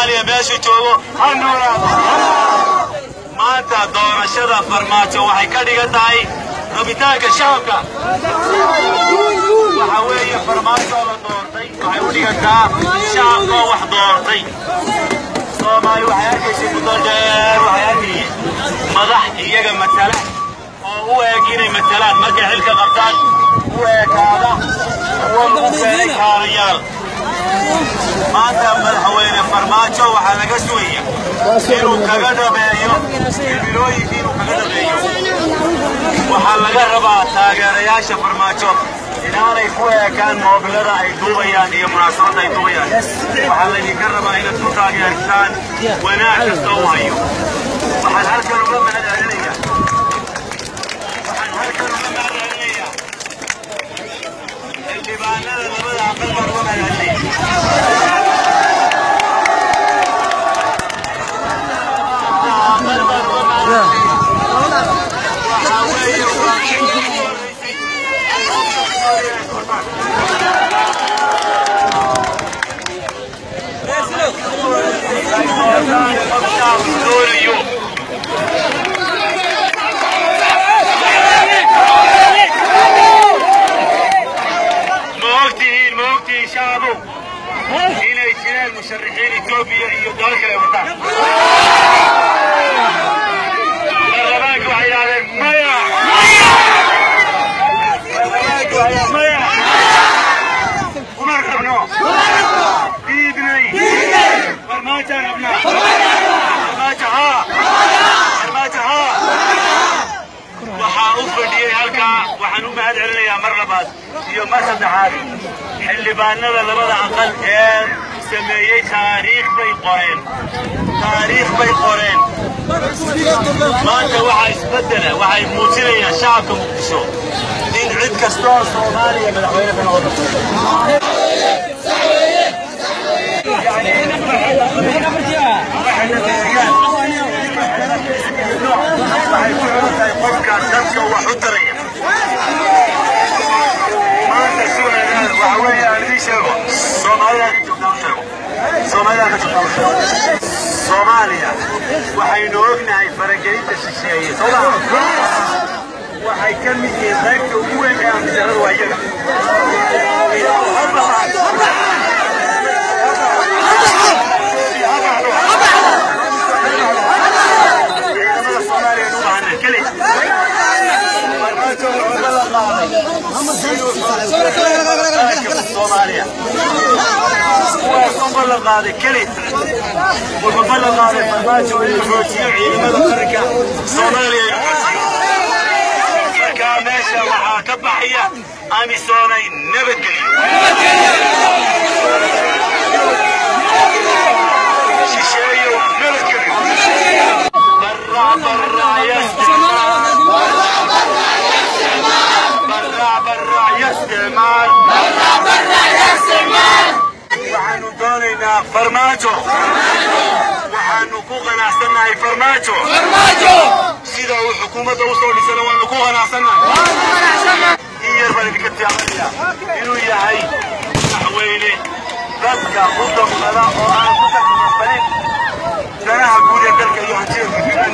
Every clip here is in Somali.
Soomaaliya meesha joogo ha noolaado. Maanta doorashada farmaajo waxay ka dhigan tahay rabitaanka shacabka. waxa weeye farmaajo la doortay waxay u dhigantaa shacabka wax doortay. Soomaali waxay arkaysay muddo dheer waxay arkayeen madax iyaga matala oo u eg inay matalaan markay xilka qabtaan u ekaada kuwa lagu keenay kaalayaal. maanta madaxweyne farmaajo waxaa laga sugaya inuu kaga dhameeyo bilooyinkii inuu kaga dhameeyo. waxaa laga rabaa taageerayaasha farmaajo inaanay ku ekaan moobilada ay duubayaan iyo munaasabada ay duubayaan. waxaa laydinka rabaa inaad ku taageertaan wanaag kasta uu hayo. waxaan halkan uga mahadcelinayaa xildhibaanada labada aqal baan uga mahadcelinaya. موقتي شعبه هنا يجري المشرحين إثيوبيا يدور كله وطن. برلمانك وحيد على مايا. برلمانك وحيد مايا. عمر ابنه. بيبني. فرماجة ابنه. فرماجة ها. فرماجة ها. waxaa u fadhiyay halkaa waxaan u mahadcelinayaa mar labaad iyo mar saddexaad xildhibaanada labada aqal ee sameeyey taariikh bay qoreen. maanta waxaa isbedela waxay muujinayaan shacabka muqdisho in cid kastoo Soomaaliya madaxweyne ka noqoto. qofka dadka wax u taraya maanta su'aalaha waxa weeye aan idin sheego Soomaaliya waxaynu ognahay faragelinta shisheeye waxay ka mid yihiin qaybta ugu weyn ee amnidarrada waa iyaga. Soomaaliya وبلغ هذا كلي وبلغ هذا فرماجة والمفروضية ciidamada qaranka Soomaaliya ka meesha waxa ka baxaya amisoonay nabadgelyo shisheeye nabadgelyo barra يستعمال waxaanu doonaynaa farmaajo waxaanu ku qanacsanahay farmaajo sida uu xukuumadda u soo dhisana waanu ku qanacsanahay in yar baan idinka tiyaabanaya inuu yahay madaxweyne dadka u damqada oo aan ku takfalin danaha guud ee dalka iyo hantida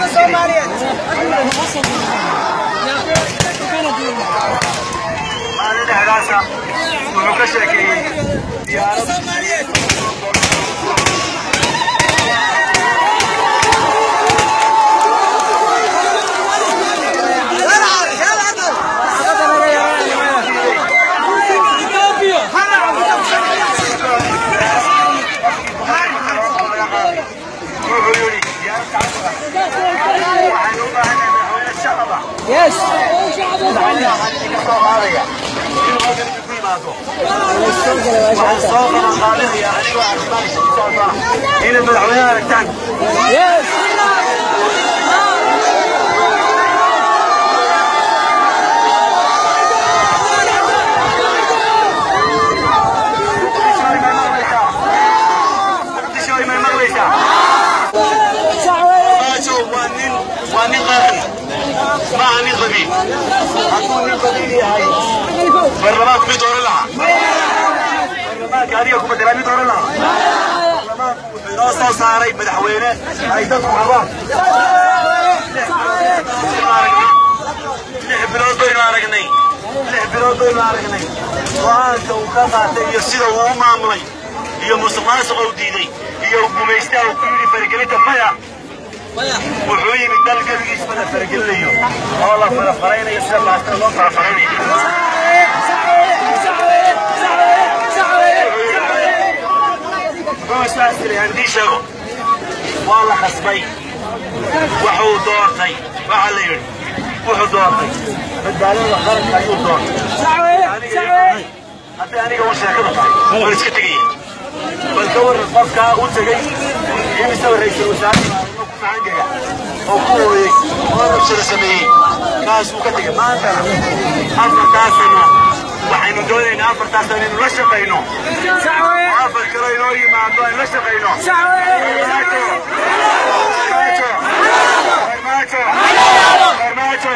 مالنا هراسة ومكشة كي زيارة Yes. Yes. ما عني ضبيب أكون الضبيب هاي برلمانك 100 دولار لها برلمانك هذه أكون بدلها 100 دولار لها برلمانك inoo soo saaray madaxweyne ay dadku rabaan 6 bilood baynu aragnay go-aanka uu ka qaatay iyo sida uu u maamulay iyo musuqmaasuqa u diiday iyo gumaystaha uu ku yidhi faragelinta maya wuxuu yimid dal gebigiisba la faragelinayo oo la farafaraynayo sida baastada loo farafaraynayo haddii sheego waa la khasbay wuxuu doortay waxaa la yidhi wuxuu doortay badbaadada qaranka ayuu doortay haddii aniga uu sheekada tahay waan iska tegaya bal ka waran qofkaa u tegey imisaba ra-iisul wasaare ku macangaga oo ku hooyey oo rabshada sameeyey kaas uu ka tegay maantana 4 sano waxaynu doonaynaa 4 sano inaynu la shaqayno 4 kale inoo yimaado aynu la shaqayno farmaajo